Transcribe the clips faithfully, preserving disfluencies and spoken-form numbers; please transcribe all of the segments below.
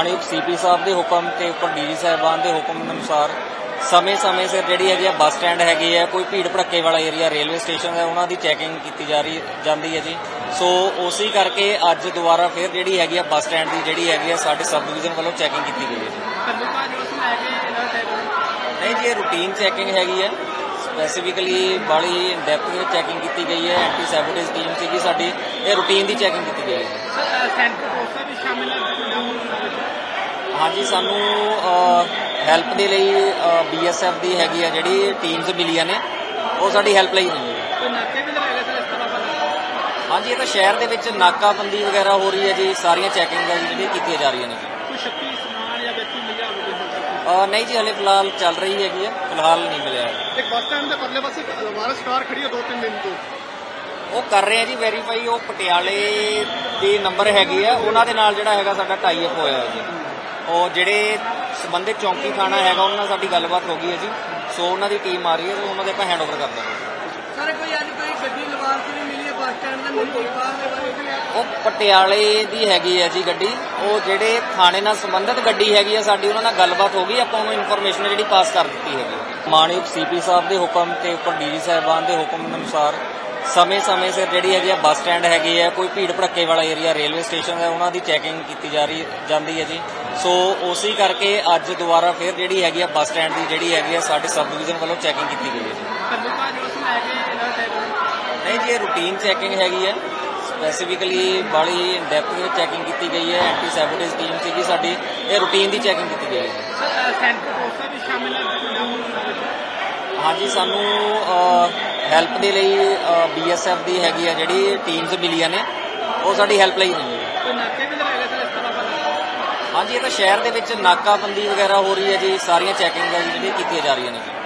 मानयोग CP साहब के हुक्म के उपर डी जी साहबान के हुक्म अनुसार समय समय सिर जी है बस स्टैंड है कोई भीड़ भड़के वाला एरिया रेलवे स्टेशन है उन्होंने चैकिंग की जा रही जाती है जी। सो उसी करके अज दोबारा फिर जी है बस स्टैंड की जी है साढ़े सब डिवीजन वालों चैकिंग की गई है जी। नहीं जी, रूटीन चैकिंग हैगी है, स्पैसीफिकली बड़ी डैप्थ में चैकिंग की गई है। एंटी सैबोटेज टीम सी साड़ी ये रूटीन की चैकिंग की गई है। हाँ जी, सानू हैल्प के लिए बी एस एफ की हैगी है जी टीम्स मिलिया ने वो साड़ी हैल्प लाई हुई है। हाँ जी, ये तो शहर के नाकाबंदी वगैरह हो रही है जी, सारिया चैकिंग जी की जा रही है। आ, नहीं जी, हले फिलहाल चल रही हैगी है, फिलहाल नहीं मिले। एक बस स्टैंड के परले पासे वारस कार खड़ी है दो तीन दिन तो वो कर रहे हैं जी वेरीफाई। वो पटियाले की नंबर हैगी है उन्होंने नाल जिहड़ा हैगा साडा टाई अप होया है जी। और जिहड़े संबंधित चौंकी थाना हैगा उन्होंने नाल साडी गलबात हो गई है जी। सो उन्हों की टीम आ रही है तो उन्होंने आपां हैंड ओवर कर देंगे। सर कोई अज कोई गड्डी लवार से भी मिली है बस स्टैंड के वो पटियाले की हैगी है जी गड्डी। वो जिहड़े थाने नाल संबंधित गड्डी हैगी है साडी उन्हां नाल गलबात हो गई, आपां उन्हें इन्फॉर्मेशन जिहड़ी पास कर दी हैगी। मानयोग सीपी साहब के हुक्म के उपर डी जी साहबान के हुक्म अनुसार समय समय सिर जी है बस स्टैंड है कोई भीड़ भड़के वाला एरिया रेलवे स्टेशन है उन्होंने चैकिंग की जा रही जाती है जी। सो उसी करके अज दोबारा फिर जी है बस स्टैंड की जी है साढ़े सब डिवीजन वालों चैकिंग की गई है जी। नहीं जी, ये रूटीन चैकिंग हैगी है, स्पैसीफिकली बड़ी डैप्थ में चैकिंग की गई है। एंटी सैबोटेज टीम सी साड़ी ये रूटीन की चैकिंग की गई है। हाँ जी, सानू हैल्प के लिए बी एस एफ की हैगी है जी टीम्स मिलिया ने वो साड़ी हैल्प लाई हुई है। हाँ जी, ये तो शहर के नाकाबंदी वगैरह हो रही है जी, सारिया चैकिंग जी की जा रही है।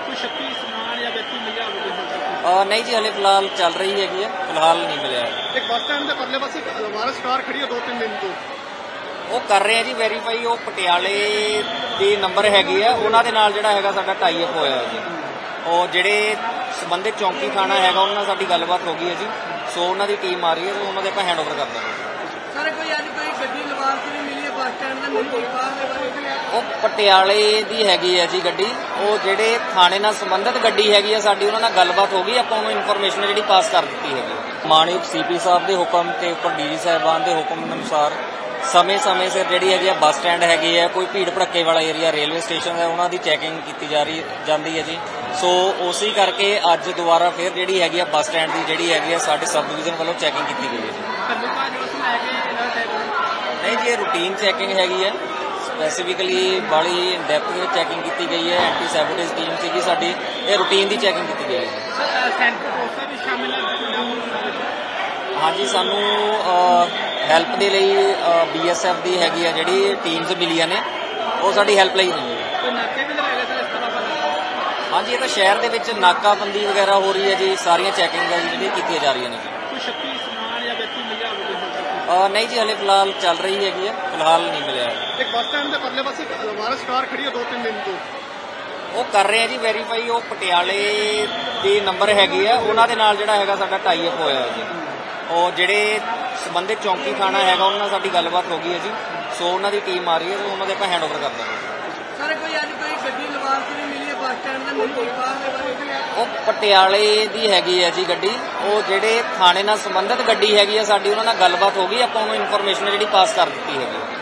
आ, नहीं जी, हले फिलहाल चल रही हैगी है, फिलहाल नहीं मिले। एक बस स्टैंड के परले पासे वारस कार खड़ी है दो तीन दिन तो वो कर रहे हैं जी वेरीफाई। वो पटियाले की नंबर हैगी है उन्होंने नाल जिहड़ा हैगा साडा टाई अप होया है जी। और जिहड़े संबंधित चौंकी थाना हैगा उन्हां नाल साडी गलबात हो गई है जी। सो उन्हां दी टीम आ रही है तो उन्होंने आपां हैंड ओवर कर देंगे। सर कोई अज कोई गड्डी लवार से भी मिली है बस स्टैंड के वो पटियाले की हैगी है जी गड्डी। वो जिहड़े थाने नाल संबंधित गड्डी हैगी है साडी उन्हां नाल गलबात हो गई, आपां उन्हें इन्फॉर्मेशन जिहड़ी पास कर दी हैगी। मानयोग सीपी साहब के हुक्म के उपर डी जी साहबान के हुक्म अनुसार समय समय सिर जी है बस स्टैंड है कोई भीड़ भड़के वाला एरिया रेलवे स्टेशन है उन्होंने चैकिंग की जा रही जाती है जी। सो उसी करके अज दोबारा फिर जी है बस स्टैंड की जी है साढ़े सब डिवीजन वालों चैकिंग की गई है जी। नहीं जी, ये रूटीन चैकिंग हैगी है, स्पैसीफिकली बड़ी डैप्थ में चैकिंग की गई है। एंटी सैबोटेज टीम सी साड़ी ये रूटीन की चैकिंग की गई है। हाँ जी, सानू हैल्प के लिए बी एस एफ की हैगी है जी टीम्स मिलिया ने वो साड़ी हैल्प लाई हुई है। हाँ जी, ये तो शहर के नाकाबंदी वगैरह हो रही है जी, सारिया चैकिंग जी की जा रही है। आ, नहीं जी, हले फिलहाल चल रही हैगी है, फिलहाल नहीं मिले। एक बस स्टैंड के परले पासे वारस कार खड़ी है दो तीन दिन तो वो कर रहे हैं जी वेरीफाई। वो पटियाले की नंबर हैगी है उन्होंने नाल जिहड़ा हैगा साडा टाई अप होया है जी। और जिहड़े संबंधित चौंकी थाना हैगा उन्हां नाल साडी गलबात हो गई है जी। सो उन्हां दी टीम आ रही है तो उन्होंने आपां हैंड ओवर कर देंगे। सर कोई अज कोई गड्डी लवार से भी मिली है बस स्टैंड वो पटियाले की हैगी है जी गड्डी। वो जिहड़े थाने नाल संबंधित गड्डी हैगी है साडी उन्हां नाल गलबात हो गई, आपां उन्हें इन्फॉर्मेशन जिहड़ी पास कर दी हैगी।